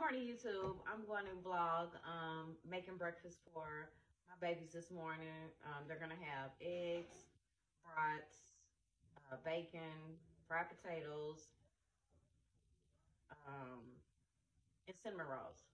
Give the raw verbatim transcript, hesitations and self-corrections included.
morning, YouTube. I'm going to vlog um, making breakfast for my babies this morning. Um, they're going to have eggs, brats, uh, bacon, fried potatoes, um, and cinnamon rolls.